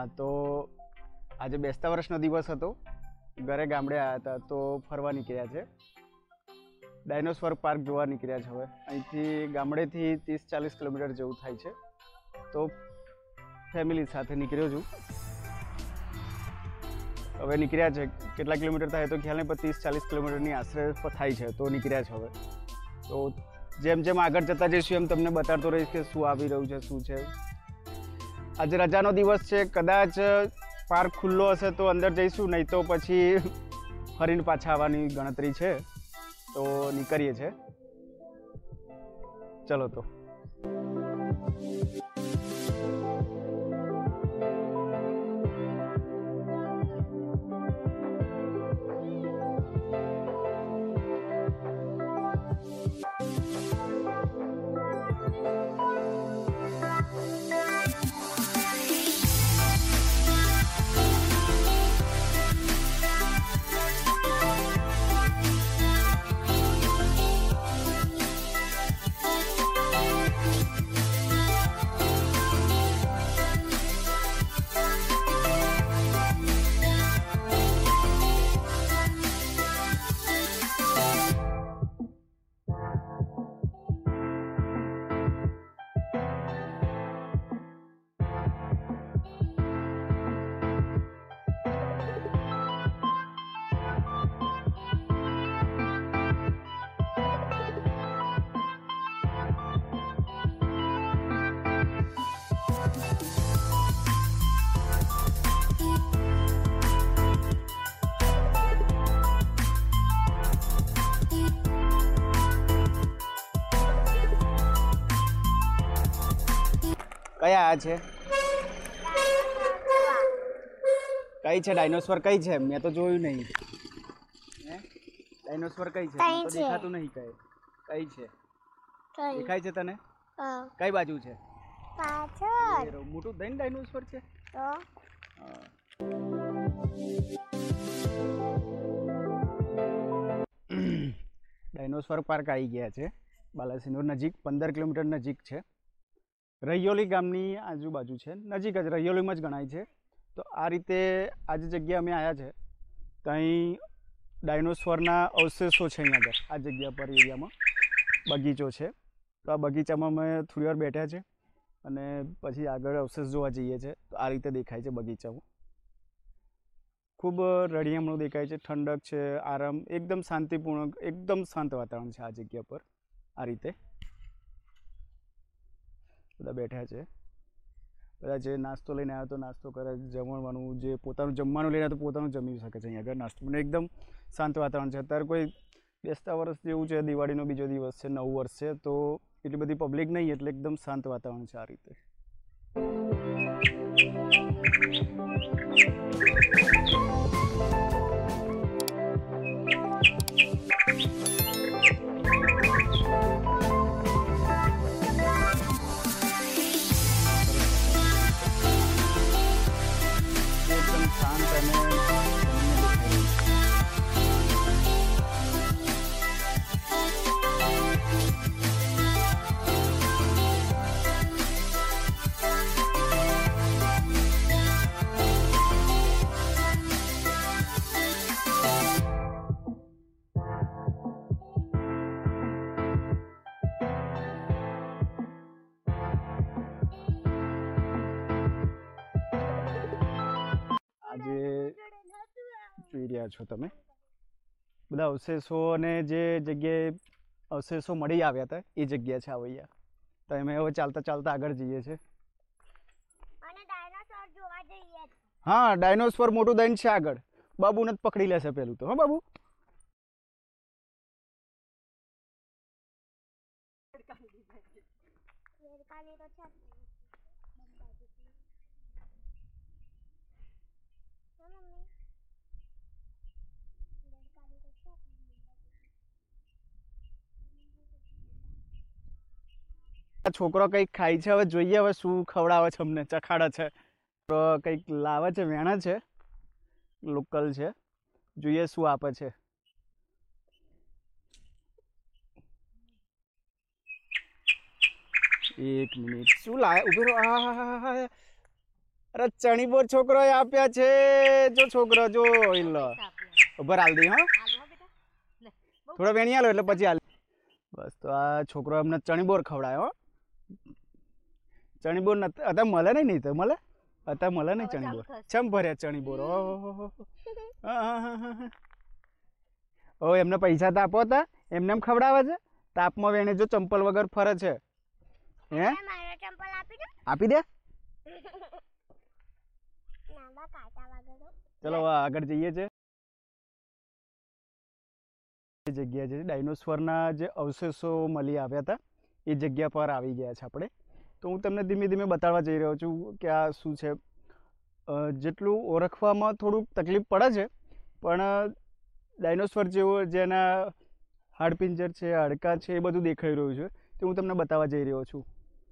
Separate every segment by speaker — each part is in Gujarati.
Speaker 1: હા, તો આજે બેસતા વર્ષનો દિવસ હતો. ઘરે ગામડે આવ્યા હતા તો ફરવા નીકળ્યા છે. ડાયનોસોર પાર્ક જોવા નીકળ્યા છે. હવે અહીંથી ગામડેથી 30-40 કિલોમીટર જેવું થાય છે. તો ફેમિલી સાથે નીકળ્યો છું. હવે નીકળ્યા છે. કેટલા કિલોમીટર થાય તો ખ્યાલ નહીં, પણ 30-40 કિલોમીટરની આશરે થાય છે. તો નીકળ્યા છે હવે. તો જેમ જેમ આગળ જતા જઈશું એમ તમને બતાડતો રહીશ કે શું આવી રહ્યું છે, શું છે. આજે રજાનો દિવસ છે. કદાચ પાર્ક ખુલ્લો હશે તો અંદર જઈશું, નહીં તો પછી ફરીને પાછા આવવાની ગણતરી છે. તો નીકળીએ છીએ. ચલો તો. કયા આ છે? કઈ છે ડાયનોસોર? કઈ છે? મેં તો જોયું નહીં. ડાયનોસોર કઈ છે? તો દેખાતું નહીં. કઈ છે? દેખાય છે તને? કઈ બાજુ છે? પાછળ. મોટું દઈને ડાયનોસોર છે. ડાયનોસોર પાર્ક આવી ગયા છે. બાલાસિનોર નજીક 15 કિલોમીટર નજીક છે. રૈયોલી ગામની આજુબાજુ છે. નજીક જ રૈયોલીમાં જ ગણાય છે. તો આ રીતે આ જે જગ્યા અમે આવ્યા છે ત્યાં ડાયનોસોરના અવશેષો છે. અહીંયા આગળ આ જગ્યા પર એરિયામાં બગીચો છે. તો આ બગીચામાં અમે થોડી વાર બેઠા છે અને પછી આગળ અવશેષ જોવા જઈએ છીએ. તો આ રીતે દેખાય છે બગીચામાં. ખૂબ રળિયામણું દેખાય છે. ઠંડક છે, આરામ, એકદમ શાંતિપૂર્ણ, એકદમ શાંત વાતાવરણ છે આ જગ્યા પર. આ રીતે બધા બેઠા છે. બધા જે નાસ્તો લઈને આવ્યા તો નાસ્તો કરે, જમવાનું જે પોતાનું જમવાનું લઈને તો પોતાનું જમી શકે છે. અહીંયા આગળ નાસ્તો અને એકદમ શાંત વાતાવરણ છે. અત્યારે કોઈ બેસતા વર્ષ જેવું છે, દિવાળીનો બીજો દિવસ છે, નવું વર્ષ છે, તો એટલી બધી પબ્લિક નહીં, એટલે એકદમ શાંત વાતાવરણ છે આ રીતે. આજે જોઈ રહ્યા છો તમે બધા અવશેષો અને જે જગ્યાએ અવશેષો મળી આવ્યા હતા એ જગ્યા છે આવૈયા. તો અમે હવે ચાલતા ચાલતા આગળ જઈએ છીએ. હા, ડાયનોસોર મોટું દઈને છે આગળ. બાબુને જ પકડી લેશે પેલું તો. હા બાબુ. છોકરો કંઈક ખાય છે. હવે જોઈએ હવે શું ખવડાવે છે અમને. ચખાડે છે તો કંઈક લાવે છે. વેણા છે, લોકલ છે. જોઈએ શું આપે છે. એક મિનિટ, શું લાવે? ઉભો રહો. અરે ચણીબોર છોકરોએ આપ્યા છે. જો છોકરો જો લો ઉભર હાલ દે. હા થોડો વેણી આલો એટલે પછી હાલ. બસ તો આ છોકરો એમને ચણીબોર ખવડાયો. ચણીબોર અત્યારે મળે નહીં તો મળે અત્યારે મળે નહીં ચણીબોર. ચમ ભર્યા ચણીબોર. ઓહો ઓ એમને પૈસા તો આપો હતા એમને એમ ખવડાવે છે. તાપમાં વેણે જો ચંપલ વગર ફરે છે. હે આપી દે. ચલો આગળ જઈએ છે. જગ્યા છે ડાયનોસોરના જે અવશેષો મળી આવ્યા હતા એ જગ્યા પર આવી ગયા છે આપણે. તો હું તમને ધીમે ધીમે બતાવવા જઈ રહ્યો છું કે આ શું છે. જેટલું ઓળખવામાં થોડુંક તકલીફ પડે છે પણ ડાયનોસોર જેવો જેના હાડપિંજર છે હાડકાં છે એ બધું દેખાઈ રહ્યું છે તે હું તમને બતાવવા જઈ રહ્યો છું.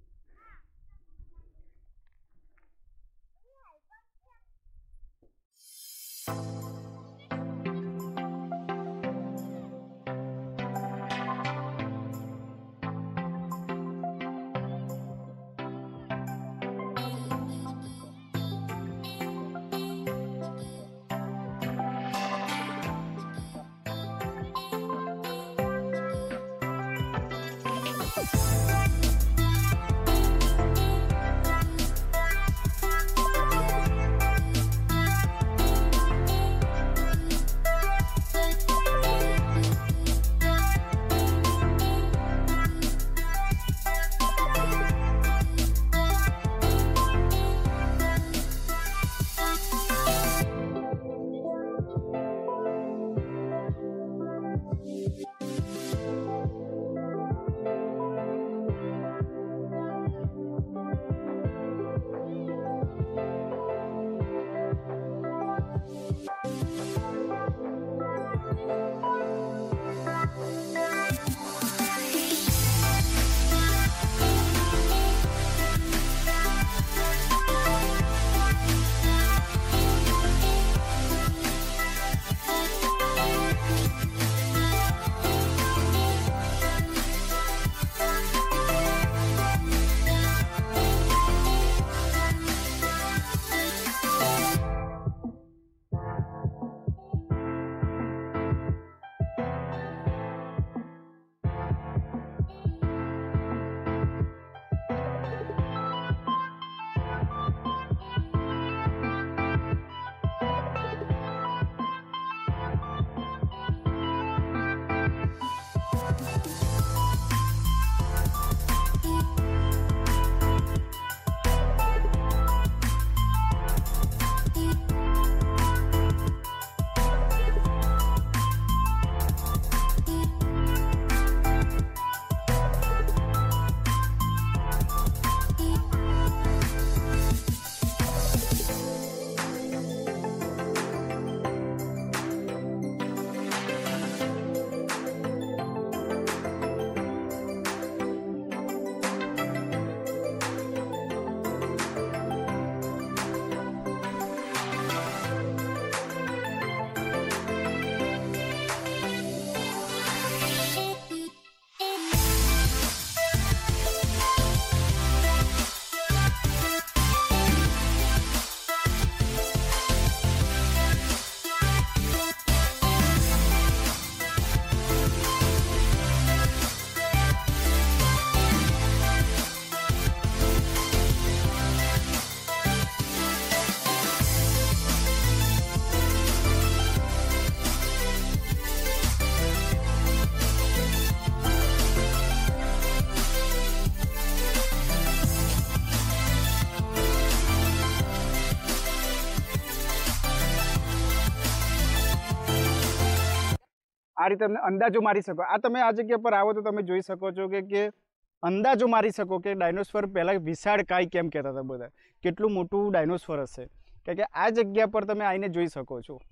Speaker 1: આ રીતે તમે અંદાજો મારી શકો. આ તમે આ જગ્યા પર આવો તો તમે જોઈ શકો છો કે અંદાજો મારી શકો કે ડાયનોસોર પહેલાં વિશાળ કાય કેમ કહેતા હતા બધા. કેટલું મોટું ડાયનોસોર હશે કારણ કે આ જગ્યા પર તમે આવીને જોઈ શકો છો.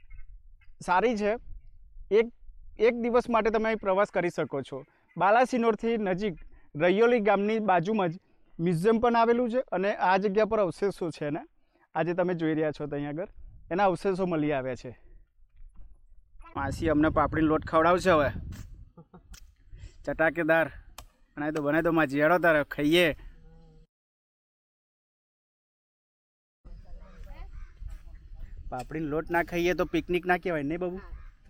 Speaker 1: સારી છે. એક દિવસ માટે તમે અહીં પ્રવાસ કરી શકો છો. બાલાસિનોરથી નજીક રૈયોલી ગામની બાજુમાં જ મ્યુઝિયમ પણ આવેલું છે અને આ જગ્યા પર અવશેષો છે ને આજે તમે જોઈ રહ્યા છો ત્યાં આગળ એના અવશેષો મળી આવ્યા છે. માસી અમને પાપડીનો લોટ ખવડાવશે હવે ચટાકેદાર. અને તો બને તો માં જીયાડો તારે ખાઈએ. પાપડીનો લોટ ના ખાઈએ તો પિકનિક ના કહેવાય નહીં બાબુ?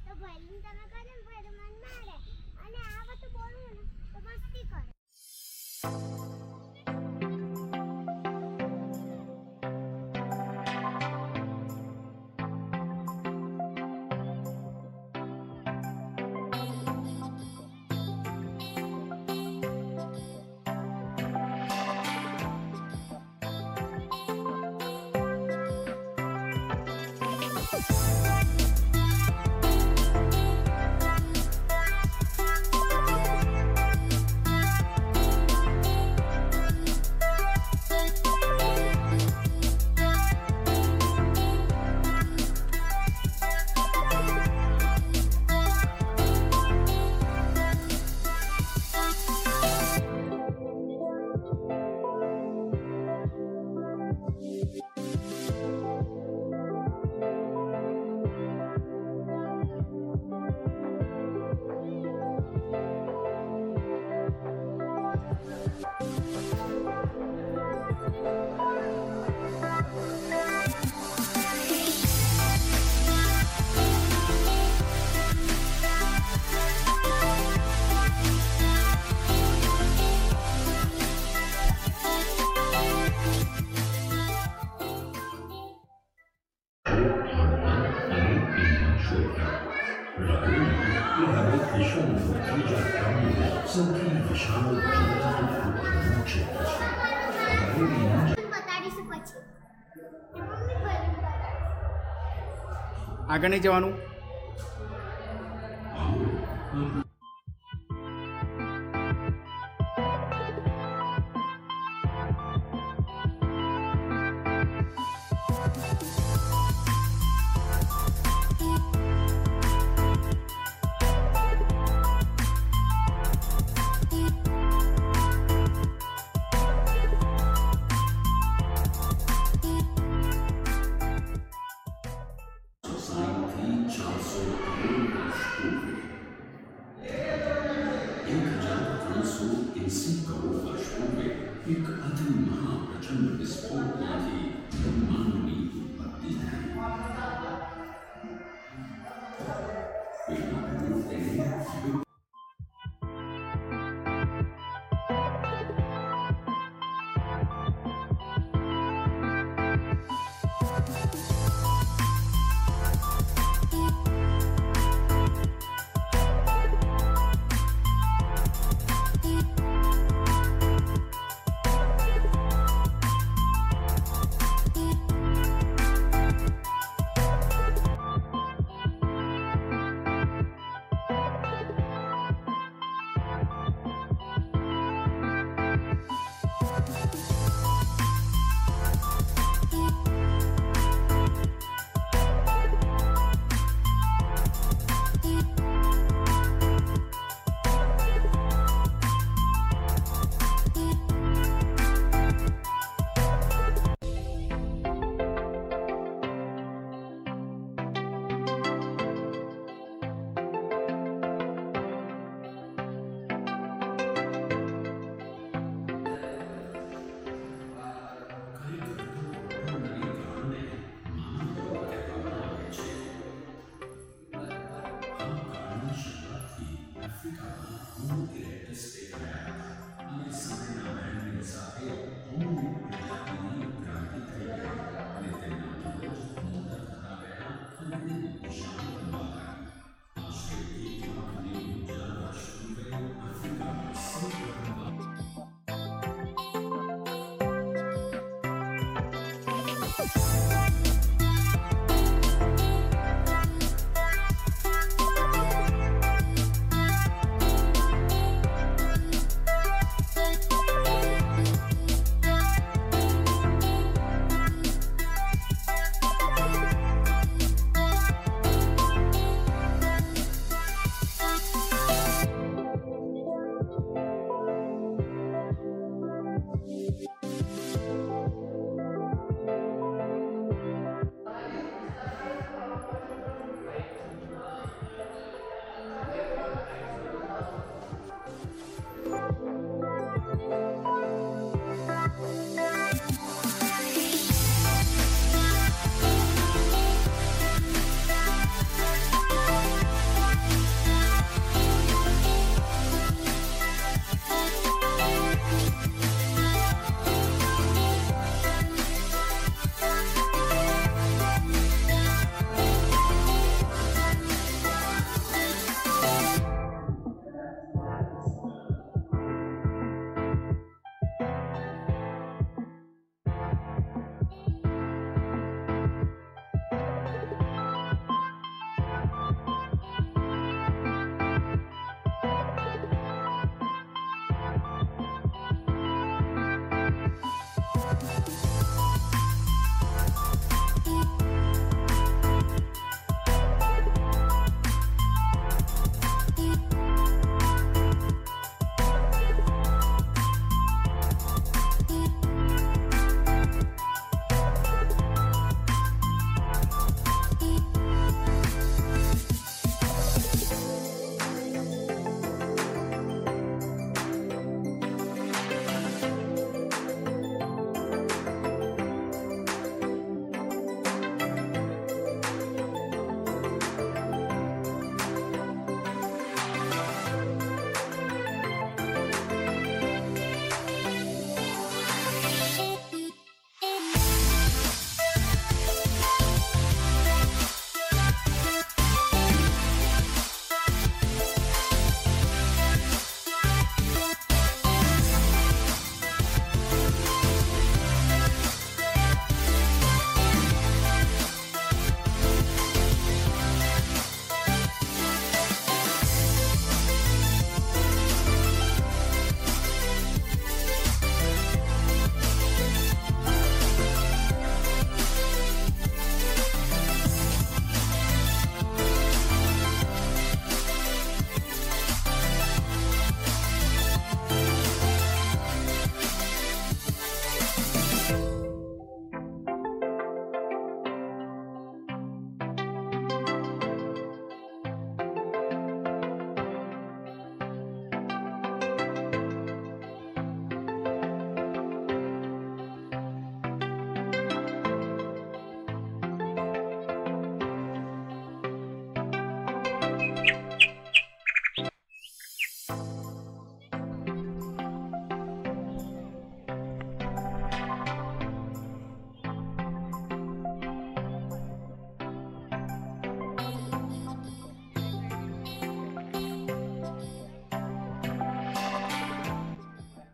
Speaker 1: આગળ નહીં જવાનું.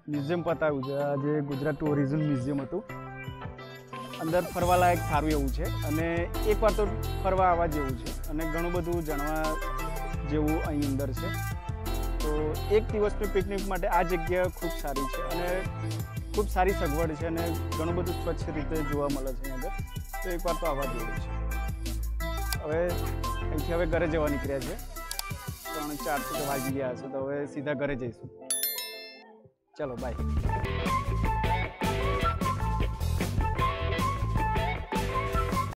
Speaker 1: મ્યુઝિયમ બતાવ્યું છે. આ જે ગુજરાત ટુરિઝમ મ્યુઝિયમ હતું, અંદર ફરવાલાયક સારું એવું છે અને એકવાર તો ફરવા આવવા જેવું છે અને ઘણું બધું જાણવા જેવું અહીં અંદર છે. તો એક દિવસની પિકનિક માટે આ જગ્યા ખૂબ સારી છે અને ખૂબ સારી સગવડ છે અને ઘણું બધું સ્વચ્છ રીતે જોવા મળે છે અહીં આગળ. તો એકવાર તો આવવા જેવું છે. હવે અહીંથી હવે ઘરે જવા નીકળ્યા છે. 3-4 વાગી ગયા હશે, તો હવે સીધા ઘરે જઈશું. ચલો બાય.